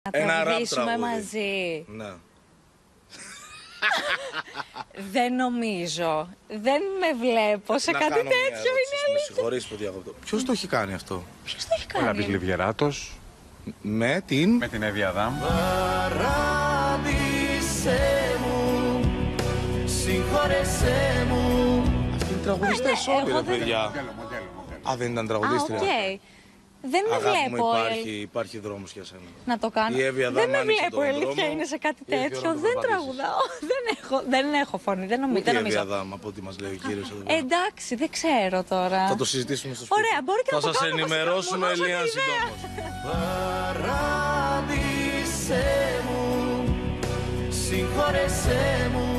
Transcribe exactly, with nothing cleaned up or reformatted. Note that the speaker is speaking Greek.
Να τραγουδήσουμε μαζί. Ναι. Δεν νομίζω. Δεν με βλέπω σε Να κάτι κάνω μια τέτοιο. ερώτηση, Είναι με αλήθεια. συγχωρείς που διακόπτω. Ποιος το έχει κάνει αυτό? Ποιος το έχει Ο Λαμπής κάνει? Λιβιεράτος. Με την... Με την Εύη Αδάμ. Παράδεισέ μου, συγχώρεσέ μου. Αυτοί είναι τραγουδιστές ναι, όλοι εγώ ρε δεν- παιδιά. Μοντέλο, μοντέλο, μοντέλο. Α, δεν ήταν Α, τραγουδίστρια. οκ. Δεν με Αγάπη μου, βλέπω. υπάρχει, ε, υπάρχει δρόμος για σένα. Να το κάνω. Η Εύη Αδάμ Δεν με άνοιξε βλέπω, τον η αλήθεια δρόμο, είναι σε κάτι ήρθε η ώρα τέτοιο. να το Δεν περπατήσεις. τραγουδάω. Δεν έχω, δεν έχω φωνή. Δεν νομίζω. Ούτε Δεν η Εύη νομίζω. Αδάμ, από ό,τι μας λέει ο κύριος εδώ Ε, πέρα. εντάξει, δεν ξέρω τώρα. Θα το συζητήσουμε στο σπίτι. Ωραία, μπορεί και θα να το σας κάνουμε, ενημερώσουμε βασικά, μου Ελία δώσατε ιδέα. συντόμως. Παράδεισέ μου, συγχώρεσέ μου.